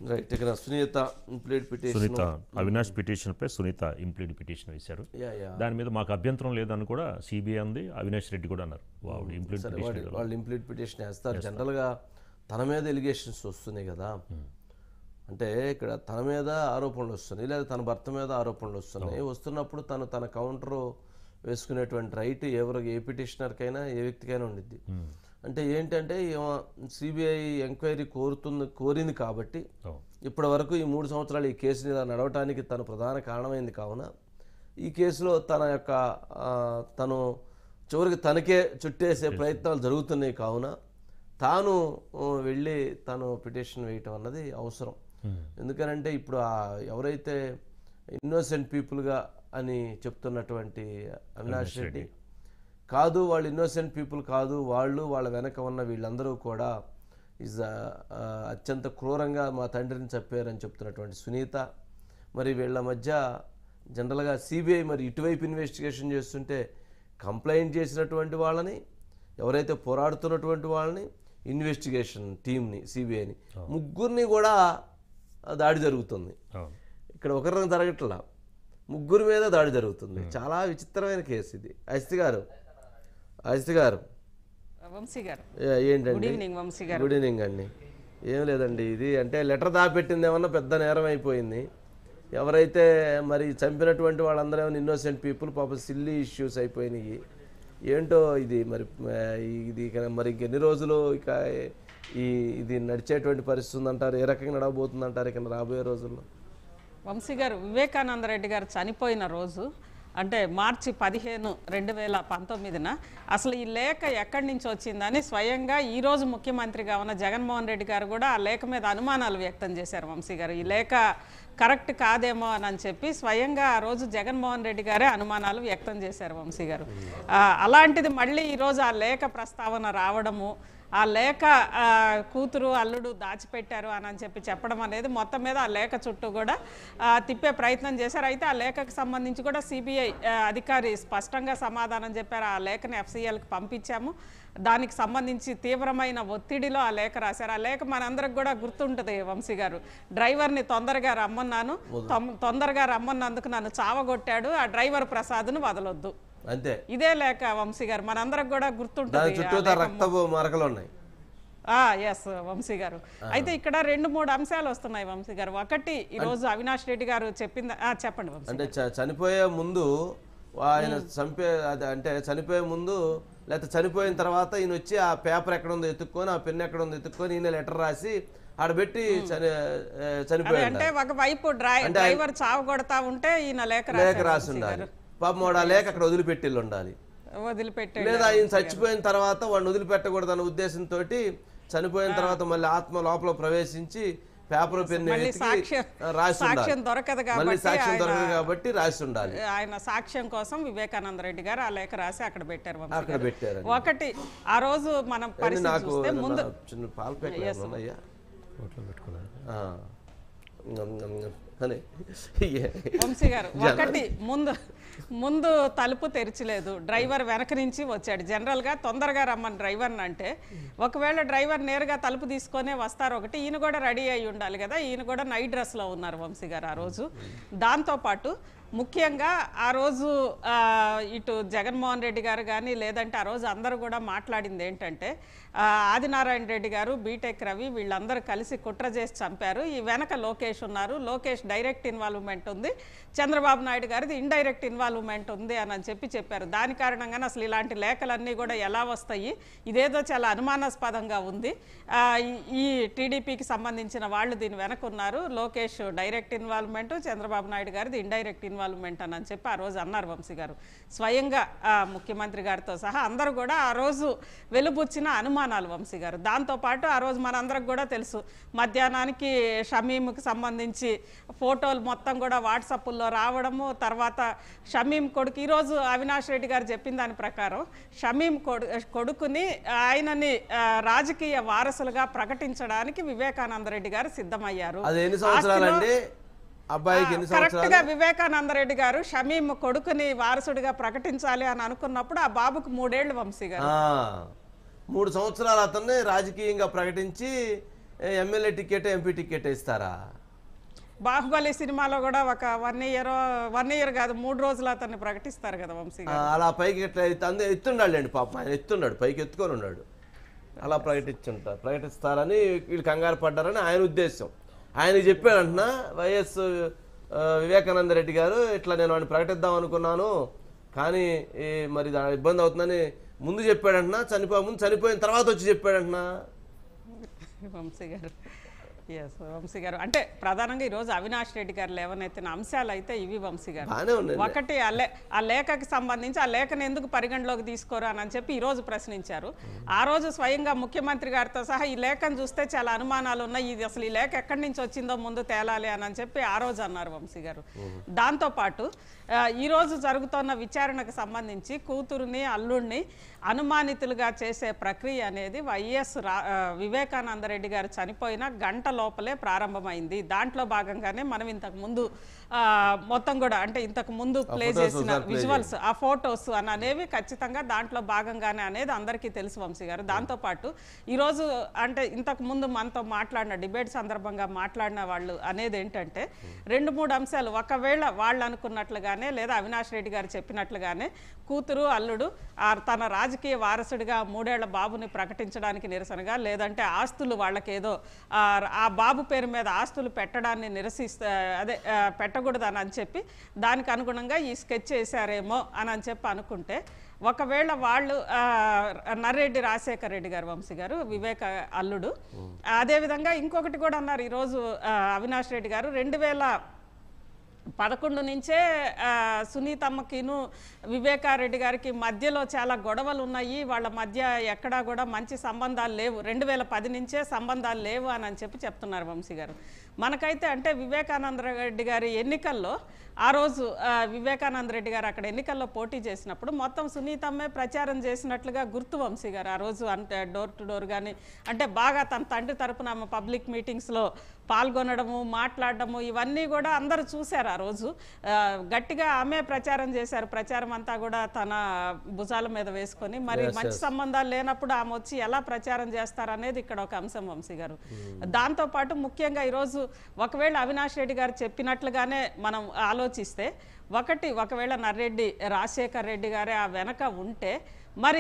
Right. ఇక్కడ Sunitha implead petition, Sunitha Avinash పిటిషన్పై Sunitha implead petition వేశారు. దాని మీద మాకు అభ్యంతరం లేదని కూడా సిబిఐ అంది, అవినాష్ రెడ్డి కూడా అన్నారు. వాళ్ళు ఇంప్లీడ్ పిటిషన్ వేస్తారు. జనరల్గా తన మీద ఎలిగేషన్స్ వస్తున్నాయి కదా, అంటే ఇక్కడ తన మీద ఆరోపణలు వస్తున్నాయి లేదా తన భర్త మీద ఆరోపణలు వస్తున్నప్పుడు తన కౌంటర్ వేసుకునేటువంటి రైట్ ఏ పిటిషనర్కైనా ఏ వ్యక్తికైనా ఉండిద్ది. అంటే ఏంటంటే సిబిఐ ఎంక్వైరీ కోరింది కాబట్టి ఇప్పటి వరకు ఈ 3 సంవత్సరాలు ఈ కేసుని ఇలా నడవటానికి తను ప్రధాన కారణమైంది కావున ఈ కేసులో తను చివరికి తనకే చుట్టేసే ప్రయత్నాలు జరుగుతున్నాయి కావున తాను వెళ్ళి తను పిటిషన్ వేయటం అన్నది అవసరం. ఎందుకనంటే ఇప్పుడు ఎవరైతే ఇన్నోసెంట్ పీపుల్గా అని చెప్తున్నటువంటి అవినాష్ రెడ్డి కాదు, వాళ్ళు ఇన్నోసెంట్ పీపుల్ కాదు, వాళ్ళ వెనక ఉన్న వీళ్ళందరూ కూడా అత్యంత క్రూరంగా మా తండ్రిని చంపారని చెప్తున్నటువంటి సునీత, మరి వీళ్ళ మధ్య జనరల్గా సిబిఐ మరి ఇటువైపు ఇన్వెస్టిగేషన్ చేస్తుంటే కంప్లైంట్ చేసినటువంటి వాళ్ళని, ఎవరైతే పోరాడుతున్నటువంటి వాళ్ళని, ఇన్వెస్టిగేషన్ టీంని, సిబిఐని ముగ్గురిని కూడా దాడి జరుగుతుంది. ఇక్కడ ఒకరిని జరగట్లా, ముగ్గురు మీద దాడి జరుగుతుంది. చాలా విచిత్రమైన కేసు ఇది. అజిత్ గారు ఏంటండి? గుడ్ ఈవినింగ్ అండి. ఏం లేదండి, ఇది అంటే లెటర్ దాపెట్టింది ఏమన్నా పెద్ద నేరం అయిపోయింది. ఎవరైతే మరి చంపినటువంటి వాళ్ళందరూ ఏమైనా ఇన్నోసెంట్ పీపుల్, పాపం సిల్లీ ఇష్యూస్ అయిపోయినాయి. ఏంటో ఇది మరి ఇంకెన్ని రోజులు ఇది నడిచేటువంటి పరిస్థితి ఉందంటారు? ఏ రకంగా నడవబోతుందంటారు ఇక రాబోయే రోజుల్లో? వంశీ గారు, వివేకానంద రెడ్డి గారు చనిపోయిన రోజు అంటే మార్చి 15, 2019 అసలు ఈ లేఖ ఎక్కడి నుంచి వచ్చిందని స్వయంగా ఈరోజు ముఖ్యమంత్రిగా ఉన్న జగన్మోహన్ రెడ్డి గారు కూడా ఆ లేఖ మీద అనుమానాలు వ్యక్తం చేశారు. వంశీ గారు, ఈ లేఖ కరెక్ట్ కాదేమో అని చెప్పి స్వయంగా ఆ రోజు జగన్మోహన్ రెడ్డి గారే అనుమానాలు వ్యక్తం చేశారు. వంశీ గారు, అలాంటిది మళ్ళీ ఈరోజు ఆ లేఖ ప్రస్తావన రావడము, ఆ లేఖ కూతురు అల్లుడు దాచిపెట్టారు అని చెప్పి చెప్పడం అనేది మొత్తం మీద ఆ లేఖ చుట్టూ కూడా తిప్పే ప్రయత్నం చేశారు. అయితే ఆ లేఖకు సంబంధించి కూడా సిబిఐ అధికారి స్పష్టంగా సమాధానం చెప్పారు. ఆ లేఖని FCIకి పంపించాము, దానికి సంబంధించి తీవ్రమైన ఒత్తిడిలో ఆ లేఖ రాశారు. ఆ లేఖ మనందరికి కూడా గుర్తుంటుంది వంశీ గారు. డ్రైవర్ని తొందరగా రమ్మన్నాను, తొందరగా రమ్మన్నందుకు నన్ను చావగొట్టాడు, ఆ డ్రైవర్ ప్రసాద్ను వదలొద్దు, అంతే. ఇదే లేఖ వంశీ గారు, మనందరికి కూడా గుర్తుంటుంది. ఎస్ వంశీ గారు, అయితే ఇక్కడ 2-3 అంశాలు వస్తున్నాయి వంశీ గారు. ఒకటి, ఈరోజు అవినాష్ రెడ్డి గారు చెప్పింది చెప్పండి వంశీ. అంటే చనిపోయే ముందు ఆయన చనిపోయే ముందు లేకపోతే చనిపోయిన తర్వాత ఈయన వచ్చి ఆ పేపర్ ఎక్కడ ఉందో ఎత్తుక్కొని, ఆ పెన్ ఎక్కడ ఉందో ఎత్తుక్కొని ఈయన లెటర్ రాసి ఆడబెట్టి చనిపోయాడు. అంటే ఒకవైపు డ్రైవర్ చావు కొడతా ఉంటే ఈయన లేఖ రాసి ఉండాలి. పాపం వాడు ఆ లేఖ అక్కడ వదిలిపెట్టి ఉండాలి, లేదా ఆయన చచ్చిపోయిన తర్వాత వాడిని వదిలిపెట్టకూడదు అన్న ఉద్దేశంతో చనిపోయిన తర్వాత మళ్ళీ ఆత్మ లోపల ప్రవేశించి పేపర్ పెన్ సాక్ష్యం దొరకదు కాబట్టి రాసి ఉండాలి. ఆయన సాక్ష్యం కోసం వివేకానంద రెడ్డి గారు ఆ లేఖ రాసి అక్కడ పెట్టారు. ఒకటి, ఆ రోజు మనం పరిస్థితి చూస్తే ముందు చిన్న పాల ప్యాకెట్ ఉన్నాయా వంశీ గారు, ఒకటి ముందు తలుపు తెరిచలేదు, డ్రైవర్ వెనక నుంచి వచ్చాడు. జనరల్గా తొందరగా రమ్మని డ్రైవర్ని అంటే ఒకవేళ డ్రైవర్ నేరుగా తలుపు తీసుకొనే వస్తారు. ఒకటి, ఈయన కూడా రెడీ అయి ఉండాలి కదా, ఈయన కూడా నైట్ డ్రెస్లో ఉన్నారు వంశీ గారు ఆ రోజు. దాంతోపాటు ముఖ్యంగా ఆ రోజు ఇటు జగన్మోహన్ రెడ్డి గారు కానీ లేదంటే ఆ రోజు అందరూ కూడా మాట్లాడింది ఏంటంటే ఆదినారాయణ రెడ్డి గారు, బీటెక్ రవి వీళ్ళందరూ కలిసి కుట్ర చేసి చంపారు, ఈ వెనక లోకేష్ ఉన్నారు, లోకేష్ డైరెక్ట్ ఇన్వాల్వ్మెంట్ ఉంది, చంద్రబాబు నాయుడు గారిది ఇండైరెక్ట్ ఇన్వాల్వ్మెంట్ ఉంది అని చెప్పారు. దాని కారణంగానే అసలు ఇలాంటి లేఖలన్నీ కూడా ఎలా వస్తాయి, ఇదేదో చాలా అనుమానాస్పదంగా ఉంది, ఈ టీడీపీకి సంబంధించిన వాళ్ళు దీని వెనక ఉన్నారు, లోకేష్ డైరెక్ట్ ఇన్వాల్వ్మెంట్, చంద్రబాబు నాయుడు గారిది ఇండైరెక్ట్ ఇన్వాల్వ్మెంట్ అని చెప్పి ఆ రోజు అన్నారు వంశీ గారు. స్వయంగా ముఖ్యమంత్రి గారితో సహా అందరూ కూడా ఆ రోజు వెలుబుచ్చిన అనుమానాలు వంశీ గారు. దాంతోపాటు ఆ రోజు మనందరికి కూడా తెలుసు, మధ్యాహ్నానికి షమీంకి సంబంధించి ఫోటోలు మొత్తం కూడా వాట్సాప్లో రావడము, తర్వాత షమీం కొడుకు, ఈరోజు అవినాష్ రెడ్డి గారు చెప్పిన దాని ప్రకారం షమీం కొడుకుని ఆయనని రాజకీయ వారసులుగా ప్రకటించడానికి వివేకానంద రెడ్డి గారు సిద్ధమయ్యారు. కరెక్ట్ గా వివేకానంద రెడ్డి గారు షమీం కొడుకుని వారసుడిగా ప్రకటించాలి అని అనుకున్నప్పుడు ఆ బాబుకు 3 ఏళ్లు వంశీ గారు. 3 సంవత్సరాలు అతన్ని రాజకీయంగా ప్రకటించి ఎమ్మెల్యే టికెట్ ఎంపీ టికెట్ ఇస్తారా? బాహుబలి సినిమాలో కూడా ఒక 1 ఇయర్ కాదు 3 రోజులు అతన్ని ప్రకటిస్తారు కదా వంశీ గారు. అలా పైకి ఎట్లా ఎత్తున్నాడు పాపం, ఆయన ఎత్తున్నాడు, పైకి ఎత్తుకొని ఉన్నాడు. అలా ప్రకటిస్తారని వీళ్ళు కంగారు పడ్డారని ఆయన ఉద్దేశం. ఆయనకి చెప్పాడంటున్నా వైఎస్ వివేకానంద రెడ్డి గారు, ఇట్లా నేను వాడిని ప్రకటిద్దాం అనుకున్నాను కానీ మరి ఇబ్బంది అవుతుందని ముందు చెప్పాడంటున్నా, ముందు చనిపోయిన తర్వాత వచ్చి చెప్పాడంటున్నా వంశీ గారు. ఎస్ వంశీ గారు, అంటే ప్రధానంగా ఈరోజు అవినాష్ రెడ్డి గారు లేవనెత్తిన అంశాలు అయితే ఇవి వంశీ గారు. ఒకటి ఆ లేఖకి సంబంధించి ఆ లేఖను ఎందుకు పరిగణలోకి తీసుకోరు అని చెప్పి ఈరోజు ప్రశ్నించారు. ఆ రోజు స్వయంగా ముఖ్యమంత్రి గారితో సహా ఈ లేఖను చూస్తే చాలా అనుమానాలు ఉన్నాయి, ఇది అసలు ఈ లేఖ ఎక్కడి నుంచి వచ్చిందో ముందు తేలాలి అని చెప్పి ఆ రోజు అన్నారు వంశీ గారు. దాంతోపాటు ఈరోజు జరుగుతున్న విచారణకు సంబంధించి కూతురుని అల్లుడిని అనుమానితులుగా చేసే ప్రక్రియ అనేది వైఎస్ వివేకానంద రెడ్డి గారు చనిపోయిన గంట లోపలే ప్రారంభమైంది. దాంట్లో భాగంగానే మనం ఇంతకు ముందు మొత్తం కూడా అంటే ఇంతకు ముందు ప్లే చేసిన విజువల్స్, ఆ ఫొటోస్ అనేవి ఖచ్చితంగా దాంట్లో భాగంగానే అనేది అందరికీ తెలుసు వంశీ గారు. దాంతోపాటు ఈరోజు అంటే ఇంతకు ముందు మనతో మాట్లాడిన డిబేట్ సందర్భంగా మాట్లాడిన వాళ్ళు అనేది ఏంటంటే 2-3 అంశాలు. ఒకవేళ వాళ్ళు అనుకున్నట్లుగానే లేదా అవినాష్ రెడ్డి గారు చెప్పినట్లుగానే కూతురు అల్లుడు తన రాజకీయ వారసుడిగా 3 ఏళ్ల బాబుని ప్రకటించడానికి నిరసనగా, లేదంటే ఆస్తులు వాళ్ళకేదో ఆ బాబు పేరు మీద ఆస్తులు పెట్టడాన్ని పెట్టకూడదని అని చెప్పి దానికి అనుగుణంగా ఈ స్కెచ్ చేశారేమో అని చెప్పి అనుకుంటే, ఒకవేళ వాళ్ళు నర్రెడ్డి రాజశేఖర రెడ్డి గారు వంశీ గారు వివేక అల్లుడు, అదేవిధంగా ఇంకొకటి కూడా అన్నారు ఈరోజు అవినాష్ రెడ్డి గారు, 2011 నుంచే సునీతమ్మకిను వివేకారెడ్డి గారికి మధ్యలో చాలా గొడవలు ఉన్నాయి, వాళ్ళ మధ్య ఎక్కడా కూడా మంచి సంబంధాలు లేవు, 2010 నుంచే సంబంధాలు లేవు అని చెప్పి చెప్తున్నారు వంశీ గారు. మనకైతే అంటే వివేకానంద రెడ్డి గారి ఎన్నికల్లో ఆ రోజు వివేకానంద రెడ్డి గారు అక్కడ ఎన్నికల్లో పోటీ చేసినప్పుడు మొత్తం సునీతమ్మే ప్రచారం చేసినట్లుగా గుర్తు వంశీ గారు. ఆ రోజు అంటే డోర్ టు డోర్ కానీ అంటే బాగా తన తండ్రి తరపున పబ్లిక్ మీటింగ్స్లో పాల్గొనడము, మాట్లాడడము ఇవన్నీ కూడా అందరూ చూశారు. ఆ రోజు గట్టిగా ఆమె ప్రచారం చేశారు, ప్రచారం అంతా కూడా తన భుజాల మీద వేసుకొని. మరి మంచి సంబంధాలు లేనప్పుడు ఆమె వచ్చి ఎలా ప్రచారం చేస్తారు అనేది ఇక్కడ ఒక అంశం వంశీ గారు. దాంతోపాటు ముఖ్యంగా ఈరోజు ఒకవేళ అవినాష్ రెడ్డి గారు చెప్పినట్లుగానే మనం ఆలోచిస్తే, ఒకవేళ నర్రెడ్డి రాజశేఖర్ రెడ్డి గారే ఆ వెనక ఉంటే మరి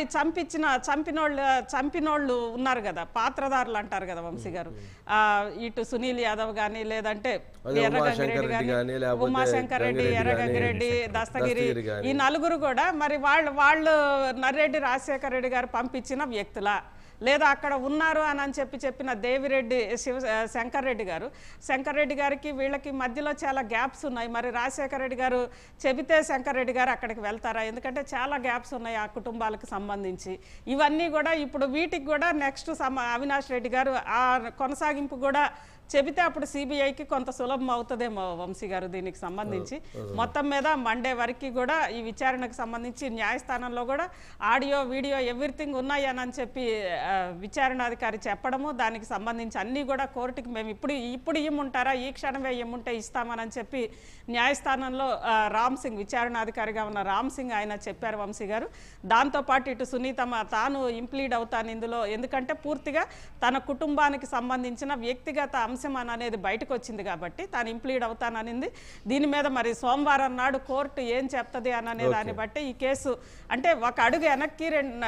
చంపినోళ్ళు ఉన్నారు కదా, పాత్రదారులు అంటారు కదా వంశీ గారు, ఇటు సునీల్ యాదవ్ కానీ లేదంటే ఎర్రగంగిరెడ్డి కానీ ఉమాశంకర్ రెడ్డి, ఎర్రగంగిరెడ్డి, దస్తగిరి, ఈ నలుగురు కూడా మరి వాళ్ళు నర్రెడ్డి రాజశేఖర రెడ్డి గారు పంపించిన వ్యక్తుల లేదా అక్కడ ఉన్నారు అని చెప్పిన దేవిరెడ్డి శంకర్ రెడ్డి గారికి వీళ్ళకి మధ్యలో చాలా గ్యాప్స్ ఉన్నాయి. మరి రాజశేఖర రెడ్డి గారు చెబితే శంకర్ రెడ్డి గారు అక్కడికి వెళ్తారా? ఎందుకంటే చాలా గ్యాప్స్ ఉన్నాయి ఆ కుటుంబాలకు సంబంధించి. ఇవన్నీ కూడా ఇప్పుడు వీటికి కూడా నెక్స్ట్ అవినాష్ రెడ్డి గారు ఆ కొనసాగింపు కూడా చెబితే అప్పుడు సిబిఐకి కొంత సులభం అవుతుందేమో వంశీ గారు దీనికి సంబంధించి. మొత్తం మీద మండే వరకు కూడా ఈ విచారణకు సంబంధించి న్యాయస్థానంలో కూడా ఆడియో వీడియో ఎవ్రీథింగ్ ఉన్నాయి అని చెప్పి విచారణాధికారి చెప్పడము, దానికి సంబంధించి అన్నీ కూడా కోర్టుకి మేము ఇప్పుడు ఇమ్ముంటారా, ఈ క్షణమే ఇమ్ముంటే ఇస్తామని చెప్పి న్యాయస్థానంలో రామ్ సింగ్, విచారణాధికారిగా ఉన్న రామ్ సింగ్ ఆయన చెప్పారు వంశీ గారు. దాంతోపాటు ఇటు సునీతమ్మ తాను ఇంప్లీడ్ అవుతాను ఇందులో, ఎందుకంటే పూర్తిగా తన కుటుంబానికి సంబంధించిన వ్యక్తిగత అంశం అనేది బయటకు వచ్చింది కాబట్టి తాను ఇంప్లీడ్ అవుతాననింది. దీని మీద మరి సోమవారం నాడు కోర్టు ఏం చెప్తుంది అనే దాన్ని బట్టి ఈ కేసు అంటే ఒక అడుగు వెనక్కి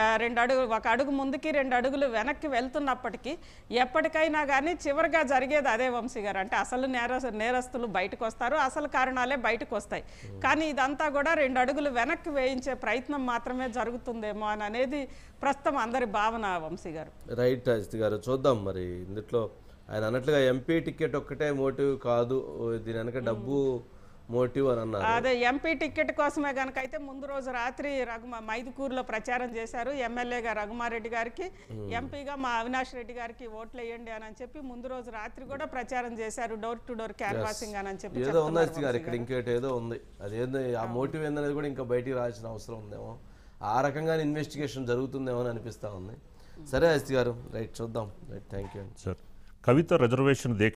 ఒక అడుగు ముందుకి 2 అడుగులు వెనక్కి వెళ్తున్నప్పటికీ ఎప్పటికైనా కానీ చివరిగా జరిగేది అదే వంశీ గారు. అంటే అసలు నేరస్తులు బయటకు వస్తారు, అసలు కారణాలే బయటకు వస్తాయి. కానీ ఇదంతా కూడా 2 అడుగులు వెనక్కి వేయించే ప్రయత్నం మాత్రమే జరుగుతుందేమో అనేది ప్రస్తుతం అందరి భావన వంశీ గారు. రైట్ అజిత్ గారు, చూద్దాం మరి ఇందులో ఆయన అన్నట్లుగా ఎంపీ టికెట్ ఒక్కటే మోటివ్ కాదు, దీని వెనక డబ్బు మోటివ్ అని అన్నారు. అదే ఎంపీ టికెట్ కోసమే కనుక అయితే ముందు రోజు రాత్రి మైదుకూరులో ప్రచారం చేశారు. ఎమ్మెల్యేగా రఘుమారెడ్డి గారికి, ఎంపీగా మా అవినాష్ రెడ్డి గారికి ఓట్లు వేయండి అని చెప్పి ముందు రోజు రాత్రి కూడా ప్రచారం చేశారు, డోర్ టు డోర్ క్యాన్వాసింగ్ అని చెప్పి. ఏదో ఉంది అజిత్ గారు, ఇక్కడ ఇంకేటి ఏదో ఉంది, అదేందో ఆ మోటివ్ ఏందనేది కూడా ఇంకా బయటికి రావాల్సిన అవసరం ఉందేమో, ఆ రకంగా ఇన్వెస్టిగేషన్ జరుగుతుందేమో అని అనిపిస్తూ ఉంది. సరే అజిత్ గారు, రైట్ చూద్దాం. Right, thank you sir. Kavitha reservation